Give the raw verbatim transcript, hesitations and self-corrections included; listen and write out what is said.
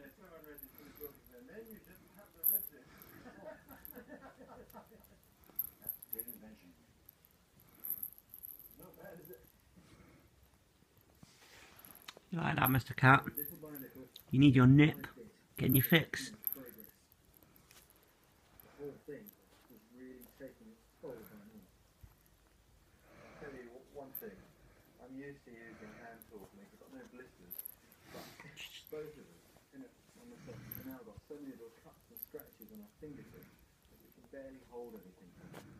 someone read this in the book and then you just have to read it. That's a good invention. Not bad, is it? You like that, Mister Cat? Little by little, You need your nip. bit, Getting your fix. progress. The whole thing is really taking its toll on me. I'll tell you one thing. I'm used to using hand tools and I've got no blisters. But both of us, in it, on the top, have now got so many little cuts and scratches on our fingertips that we can barely hold anything.